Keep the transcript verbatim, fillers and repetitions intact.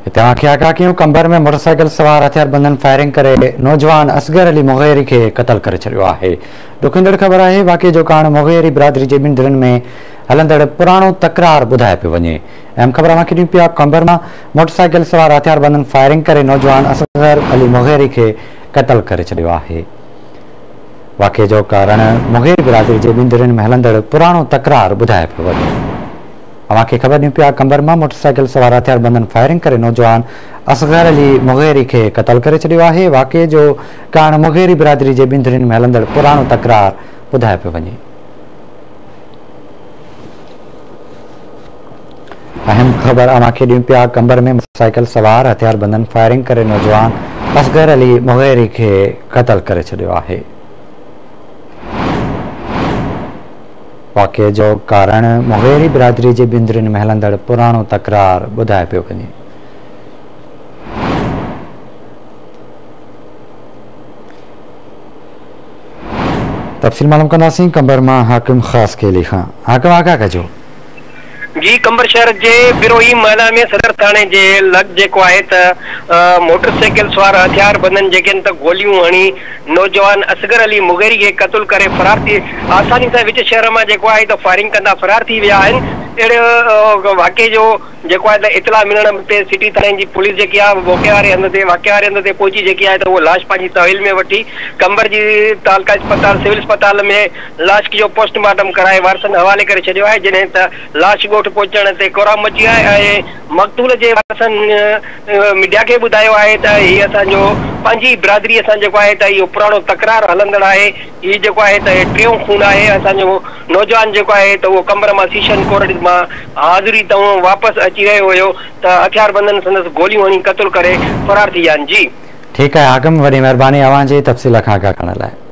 कंबर में मोटरसाइकिल सवार हथियार बंदन फायरिंग करे नौजवान असगर अली मुगैरी के कतल करे छड़ियो आहे। ॾुखंदड़ ख़बर आहे वाक़े जो कारण मुगैरी बिरादरी जे ॿिनि धिरनि में हलंदड़ पुराणो तकरार ॿुधाए पियो वञे। अहम ख़बर असांखे ॾिनी पिया कंबर में मोटरसाइकिल सवार हथियार बंदन फायरिंग करे नौजवान असगर अली मुगैरी के कतल करे छड़ियो आहे। वाक़े जो कारण मुगैरी बिरादरी जे ॿिनि धिरनि में हलंदड़ पुराणो तकरार ॿुधाए पियो वञे। अवांखे ख़बर ॾिनी पिया कंबर में मोटरसाइकिल सवार हथियार बंदन फायरिंग करे नौजवान असगर अली मुगैरी के कतल करे छड़ियो आहे। वाक़े जो कारण मुगैरी बिरादरी जे ॿिनि धिरनि में हलंदड़ पुराणो तकरार ॿुधाए पियो वञे। अहम ख़बर अवांखे ॾिनी पिया कंबर में मोटरसाइकिल सवार हथियार बंदन फायरिंग करे नौजवान असगर अली मुगैरी के कतल करे छड़ियो आहे। वाक़े जो कारण मुगैरी बिरादरी जे ॿिनि धिरनि में हलंदड़ पुराणो तकरार ॿुधाए पियो वञे। तफ़सील मालूम कंदासीं कंबर मां हाकिम ख़ास केली खां। हाकिम आगा कजो। जी कंबर शहर के बिरोही मैदान में सदर थाने जे लग जेको आहे त मोटरसाइकिल सवार हथियार बंदन जेके त गोलियूं हणी नौजवान असगर अली मुगैरी के कतल करे फरार थी आसानी से विच शहर में जेको आहे त फायरिंग कंदा फरार थी विया आहिनि। अहिड़े वाक़े जो जेको आहे त इतला मिलण ते सिटी थाने जी पुलिस जेकी आहे मौके वारे हंध ते वाक़े वारे हंध ते पहुची जेकी आहे त उहो लाश पंहिंजी तहवील में वठी कंबर जी तालका अस्पताल सिविल अस्पताल में लाश जो पोस्टमार्टम कराए वारसनि हवाले करे छॾियो आहे। जॾहिं त लाश ॻोठ पहुचण ते कोरा मची आहे ऐं मक़तूल जे वारसनि मीडिया के ॿुधायो आहे त हीअ असांजो पंहिंजी बिरादरी असां जेको आहे त इहो पुराणो तकरार हलंदड़ आहे। हीअ जेको आहे त टियों खून आहे। असांजो नौजवान जेको आहे त उहो कंबर मां सीशन कोर्ट मां हाज़िरी तऊं वापसि अची रहियो हुयो त हथियार बंदन संदसि गोलियूं हणी कतल करे फरार थी विया आहिनि। जी ठीकु आहे हाकिम, वॾी महिरबानी अवां जी तफ़सील खां आगाह करण लाइ।